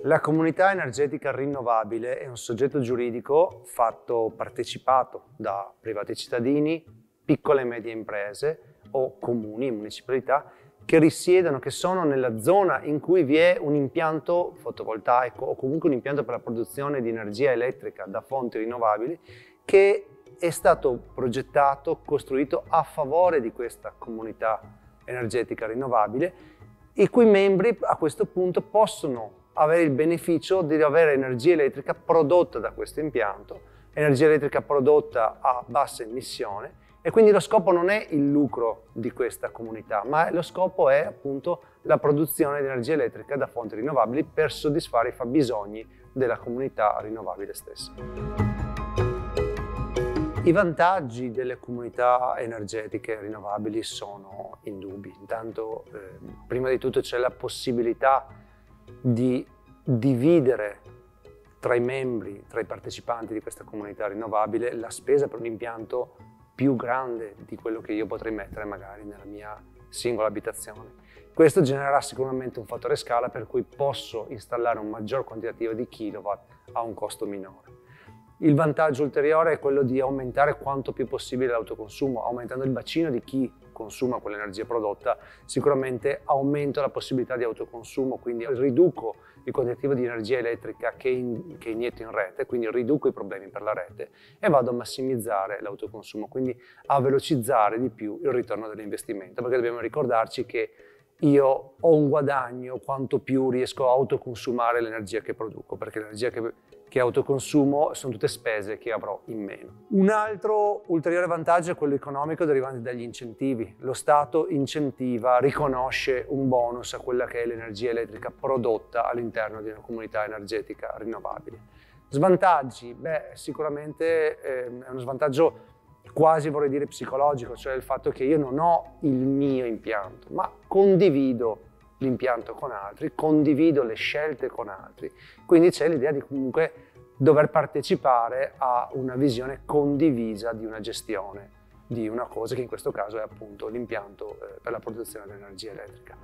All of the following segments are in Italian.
La comunità energetica rinnovabile è un soggetto giuridico partecipato da privati cittadini, piccole e medie imprese o comuni e municipalità che risiedono, che sono nella zona in cui vi è un impianto fotovoltaico o comunque un impianto per la produzione di energia elettrica da fonti rinnovabili che è stato progettato, costruito a favore di questa comunità energetica rinnovabile, i cui membri a questo punto possono avere il beneficio di avere energia elettrica prodotta da questo impianto, energia elettrica prodotta a bassa emissione, e quindi lo scopo non è il lucro di questa comunità, ma lo scopo è appunto la produzione di energia elettrica da fonti rinnovabili per soddisfare i fabbisogni della comunità rinnovabile stessa. I vantaggi delle comunità energetiche rinnovabili sono indubbi. Intanto, prima di tutto c'è la possibilità di dividere tra i membri, tra i partecipanti di questa comunità rinnovabile, la spesa per un impianto più grande di quello che io potrei mettere magari nella mia singola abitazione. Questo genererà sicuramente un fattore scala per cui posso installare un maggior quantitativo di kilowatt a un costo minore. Il vantaggio ulteriore è quello di aumentare quanto più possibile l'autoconsumo. Aumentando il bacino di chi consuma quell'energia prodotta, sicuramente aumento la possibilità di autoconsumo, quindi riduco il quantitativo di energia elettrica che inietto in rete, quindi riduco i problemi per la rete e vado a massimizzare l'autoconsumo, quindi a velocizzare di più il ritorno dell'investimento, perché dobbiamo ricordarci che io ho un guadagno quanto più riesco a autoconsumare l'energia che produco, perché l'energia che autoconsumo sono tutte spese che avrò in meno. Un altro ulteriore vantaggio è quello economico derivante dagli incentivi. Lo Stato incentiva, riconosce un bonus a quella che è l'energia elettrica prodotta all'interno di una comunità energetica rinnovabile. Svantaggi? Beh, sicuramente è uno svantaggio quasi, vorrei dire, psicologico, cioè il fatto che io non ho il mio impianto, ma condivido l'impianto con altri, condivido le scelte con altri, quindi c'è l'idea di comunque dover partecipare a una visione condivisa di una gestione di una cosa che in questo caso è appunto l'impianto per la produzione dell'energia elettrica.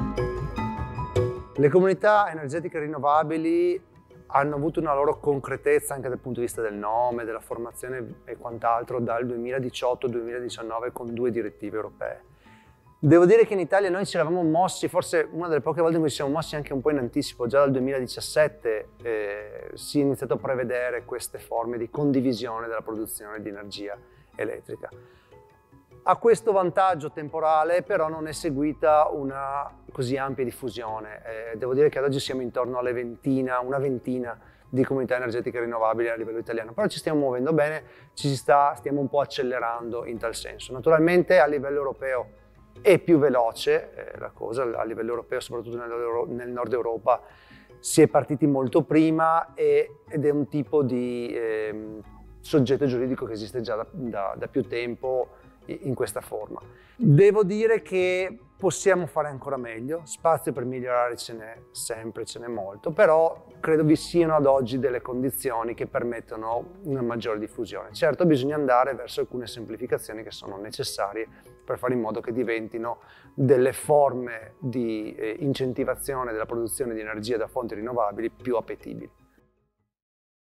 Le comunità energetiche rinnovabili hanno avuto una loro concretezza anche dal punto di vista del nome, della formazione e quant'altro dal 2018-2019 con 2 direttive europee. Devo dire che in Italia noi ci eravamo mossi, forse una delle poche volte in cui ci siamo mossi anche un po' in anticipo, già dal 2017 si è iniziato a prevedere queste forme di condivisione della produzione di energia elettrica. A questo vantaggio temporale però non è seguita una così ampia diffusione. Devo dire che ad oggi siamo intorno alla una ventina di comunità energetiche rinnovabili a livello italiano, però ci stiamo muovendo bene, stiamo un po' accelerando in tal senso. Naturalmente a livello europeo è più veloce la cosa, a livello europeo, soprattutto nel nord Europa, si è partiti molto prima ed è un tipo di soggetto giuridico che esiste già da più tempo in questa forma. Devo dire che possiamo fare ancora meglio, spazio per migliorare ce n'è sempre, ce n'è molto, però credo vi siano ad oggi delle condizioni che permettono una maggiore diffusione. Certo, bisogna andare verso alcune semplificazioni che sono necessarie per fare in modo che diventino delle forme di incentivazione della produzione di energia da fonti rinnovabili più appetibili.